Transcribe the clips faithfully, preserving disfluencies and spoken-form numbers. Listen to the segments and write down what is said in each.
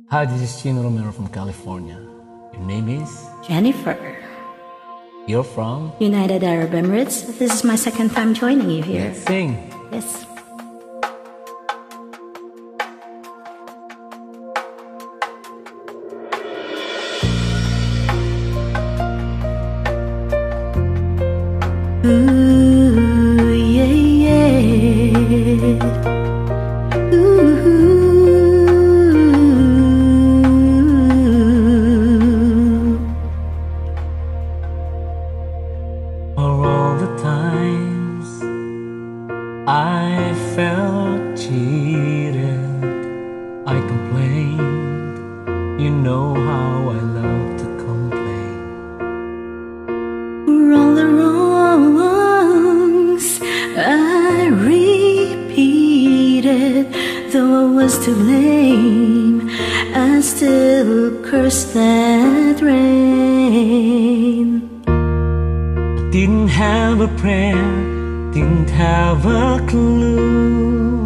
Hi, this is Chino Romero from California. Your name is? Jennifer. You're from? United Arab Emirates. This is my second time joining you here. Let's sing. Yes. Ooh, yeah, yeah. Ooh. For all the times I felt cheated, I complained. You know how I love to complain. For all the wrongs I repeated, though I was to blame, I still cursed that rain. Didn't have a prayer, didn't have a clue.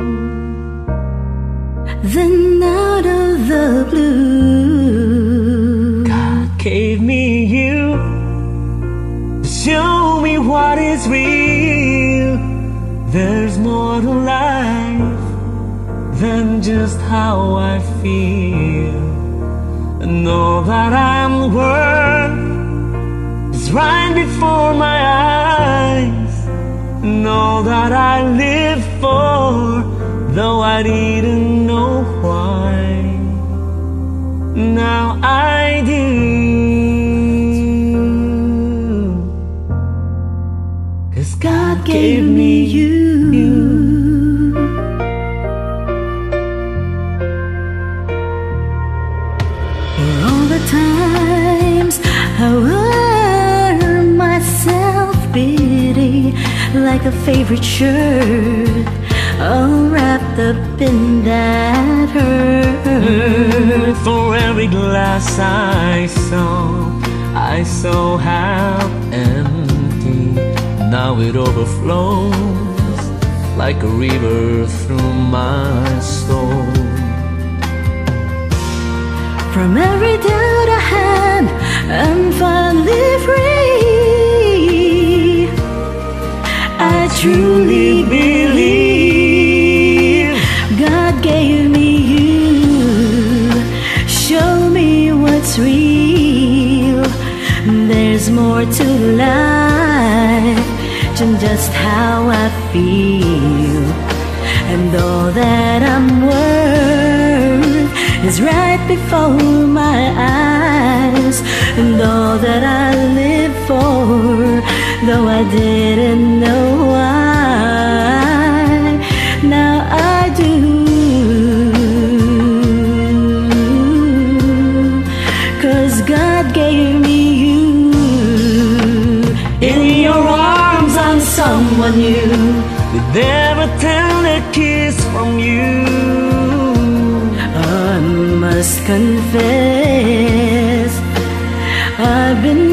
Then out of the blue, God gave me you to show me what is real. There's more to life than just how I feel. And all that I'm worth is right before my eyes. And all that I live for, though I didn't know why, now I do. 'Cause God gave me you. For all the times I wore myself pity like a favorite shirt, all wrapped up in that hurt. For every glass I saw, I saw half empty. Now it overflows like a river through my soul. From every doubt I had, I'm finally free. I truly believe God gave me you. Show me what's real. There's more to life than just how I feel. And all that I'm worth is right before my eyes. And all that I live for, though I didn't know why, now I do. 'Cause God gave me you. In your arms I'm someone new, with every tender kiss from you. I must confess, I've been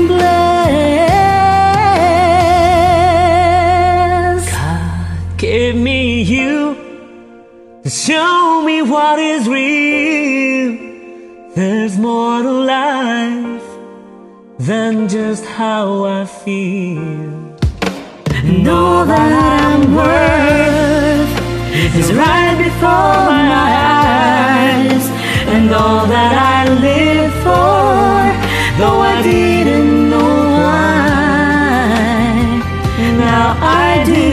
blessed. God gave me you to show me what is real. There's more to life than just how I feel. And all that I'm worth is right before my eyes. And all that I live for, though I didn't know why, now I do.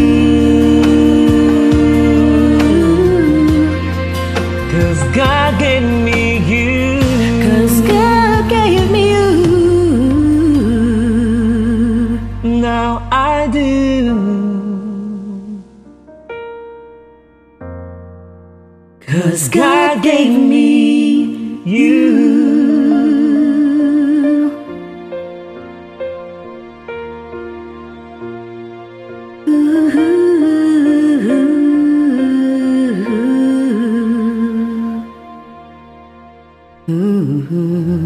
'Cause God gave me you. 'Cause God gave me you. Now I do. 'Cause God gave me you. Ooh, ooh, ooh.